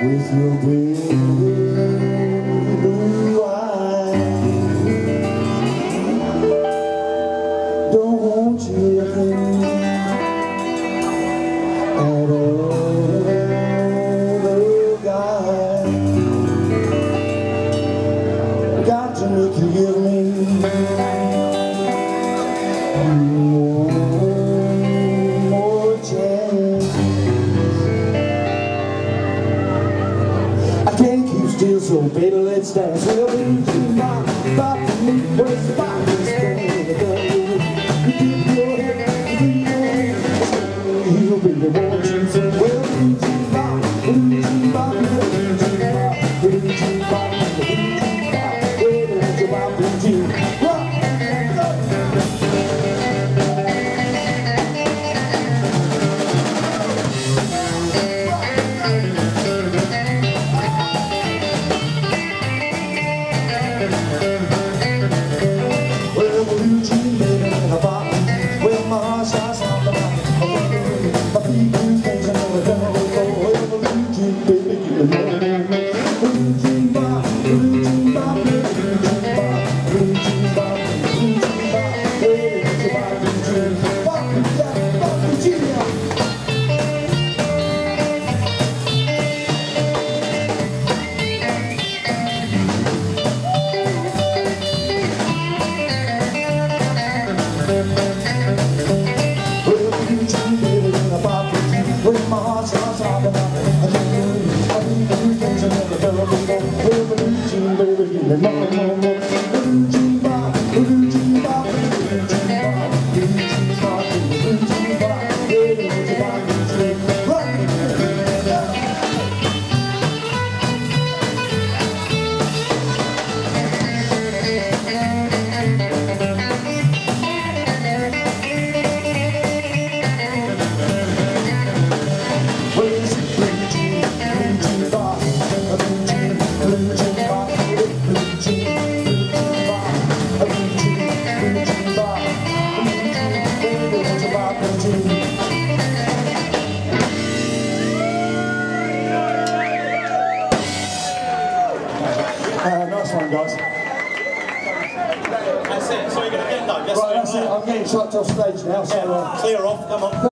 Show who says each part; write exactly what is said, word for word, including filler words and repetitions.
Speaker 1: with your blue eyes. Don't you think at all the guys got to make you give me one more chance? I can't keep still, so baby, let's dance. Well, Jean Bop, Bop for me, where's the Bop? You keep your head, you keep your head. You baby, won't you say, well, Jean Bop, Jean Bop, Jean Bop, Jean Bop, Jean Bop, where did you Bop and Jean Bop? Uh, nice one, guys.
Speaker 2: That's it. So you're going to get done.
Speaker 1: Right, that's it. I'm getting shot off stage now. So uh,
Speaker 2: clear off. Come on.